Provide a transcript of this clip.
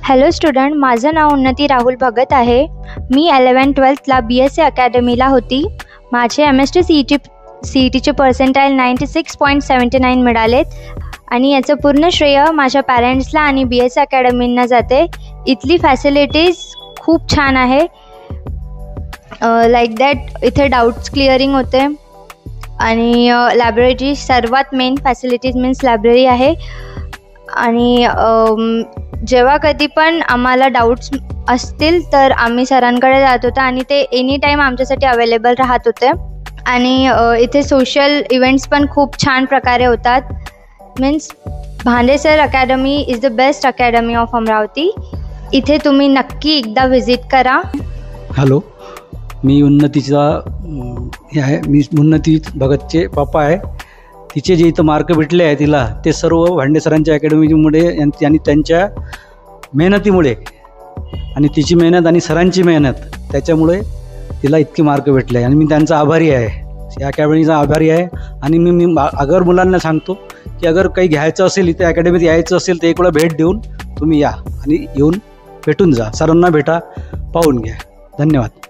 Hello student, माझं नाव उन्नती राहुल भगत आहे। मी 11-12ला BSc अकॅडमीला होती। माझे MST CETचे पर्सेंटाईल 96.79 मिळालेत आणि याचं पूर्ण श्रेय माझ्या पॅरेंट्सला आणि BSc अकॅडमींना जाते। इथली फॅसिलिटीज खूप छान आहे। लाईक दॅट इथे डाऊट्स क्लिअरिंग होते आणि लायब्ररी सर्वात मेन फॅसिलिटीज मीन्स लायब्ररी आहे। आणि जेव्हा कधी पण आम्हाला डाऊट्स असतील तर आम्ही सरांकडे जात होतो आणि ते एनी टाईम आमच्यासाठी अवेलेबल राहत होते। आणि इथे सोशल इव्हेंट्स पण खूप छान प्रकारे होतात। Means Bhandesar academy is the best academy of Amravati. इथे तुम्ही नक्की एकदा व्हिजिट करा। हॅलो, मी उन्नतीचा हे आहे, मी उन्नती भगतचे पप्पा आहे। तिचे जे इथं मार्क भेटले आहे तिला, ते सर्व भांडेसरांच्या अकॅडमीमुळे आणि त्यांच्या मेहनतीमुळे आणि तिची मेहनत आणि सरांची मेहनत त्याच्यामुळे तिला इतके मार्क भेटले आहे आणि मी त्यांचा आभारी आहे, या अकॅडमीचा आभारी आहे। आणि मी अगर मुलांना सांगतो की अगर काही घ्यायचं असेल, इथे अकॅडमीत यायचं असेल तर एक वेळा भेट देऊन तुम्ही या आणि येऊन भेटून जा, सरांना भेटा, पाहून घ्या। धन्यवाद।